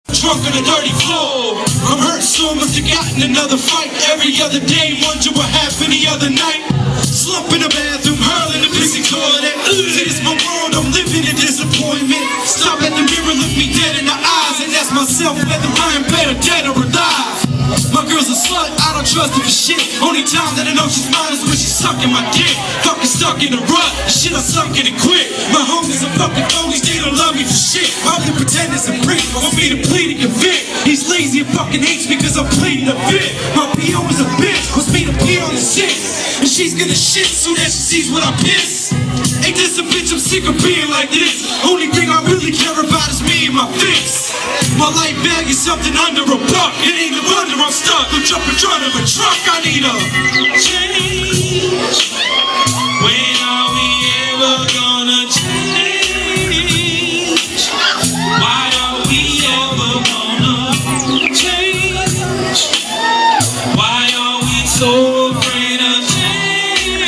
Drunk on a dirty floor. I'm hurt so much I got in another fight every other day. Wonder what happened the other night. Slump in the bathroom, hurling the pissy toilet. See, this my world, I'm living in disappointment. Stop at the mirror, look me dead in the eyes, and ask myself whether I am better dead or alive. My girl's a slut, I don't trust her for shit. Only time that I know she's mine is when she's sucking my dick. Fucking stuck in a rut, shit I sunk in it quick. My homies are fucking phonies, they don't love me for shit. All the pretenders and prick want me to plead and convict. He's lazy and fucking hates me cause I'm pleading a fit. My P.O. is a bitch, wants me to pee on the shit. And she's gonna shit soon as she sees what I piss. Ain't this a bitch, I'm sick of being like this. Only thing I really care about is me and my fix. My life value something under a buck. It ain't no wonder I'm stuck. I'm jumping in front of a truck. I need a change. When are we ever gonna change? Why are we ever gonna change? Why are we so afraid of change?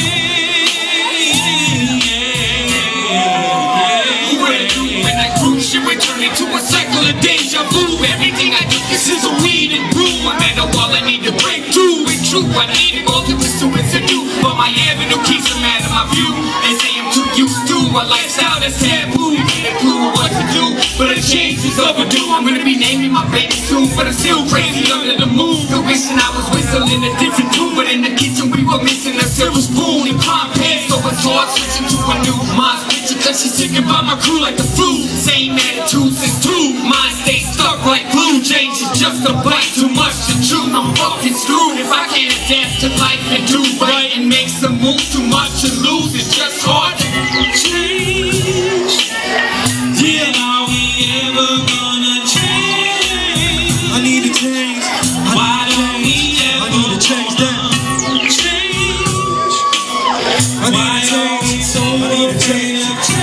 What I do when I grew, shit would turn into a cycle of deja vu. Everything I do, this is a weed and brew. I met a wall I need to break through. It's true, I need it all to pursue it to do. But my avenue keeps them out of my view. They say I'm too used to a lifestyle that's taboo. They clue what to do, but a change is overdue. I'm gonna be naming my baby soon, but I'm still crazy under the moon. The wishing I was whistling a different tune, but in the kitchen we were missing a silver spoon and palm pants. So it's hard switching to a new mom's picture, cause she's sticking by my crew like the flu. Same attitude since two, mine stays stuck like glue. Change is just a bite, too much to chew. I'm fucking screwed if I can't adapt to life and do right and make some move. Too much to lose, it's just hard to change. Yeah, are we ever gonna change? I need to change. Why don't we ever? I need to change that. Change. I need to change. So I need to change.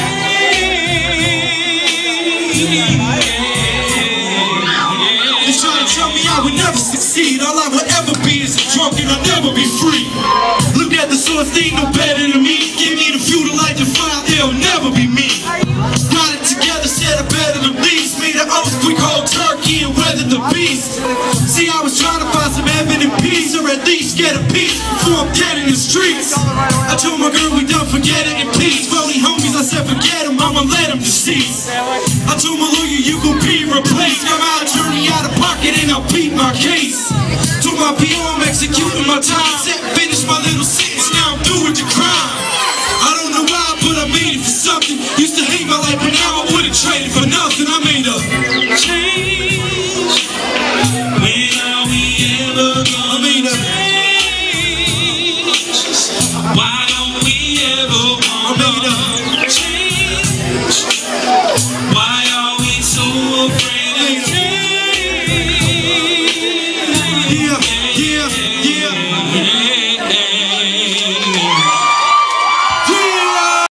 They're trying to tell me I would never succeed. All I would ever be is a drunk and I'll never be free. Look at the source, they ain't no better than me. Give me the fuel to light the fire, they'll never be me. Got it together, said I better than these. Made an oath, quick cold turkey and weathered the beast. See, I was trying to find some heaven and peace, or at least get a piece before I'm dead in the streets. I told my girl we done, forget it in peace. Phony homies, I said forget them, I'ma let them deceased. I told my lawyer you gon' be replaced. Got my attorney out of pocket and I'll beat my case. Told my P.O. I'm executing my time. Said finish my little sentence, now I'm doing the crime. I don't know why, but I made it for something. Used to hate my life, but now I wouldn't trade it for nothing. I made a change. When are we ever gonna change? Why don't we ever wanna change? Why are we so afraid of change? Yeah.